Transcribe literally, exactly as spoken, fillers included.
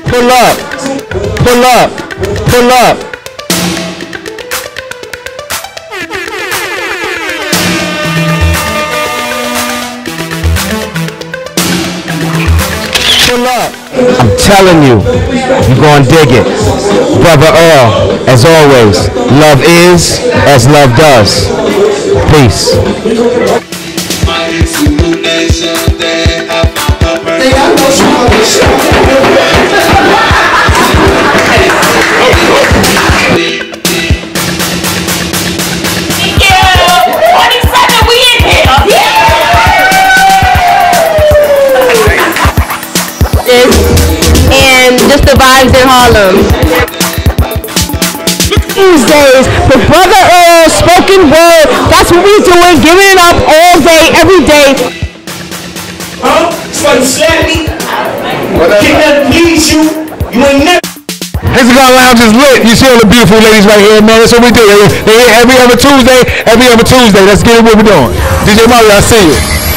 Pull up. Pull up. Pull up. Pull up. I'm telling you, you're gonna dig it. Brother Earl, as always, love is as love does. Peace. And just the vibes in Harlem. Tuesdays, with Brother Earl, spoken word. That's what we're doing, giving it up all day, every day. Huh? Somebody slap me? Can that please you? You ain't never. Hexagon Lounge is lit. You see all the beautiful ladies right here, man. That's what we do. They here every other Tuesday, every other Tuesday. Let's get it what we're doing. D J Mario, I see you.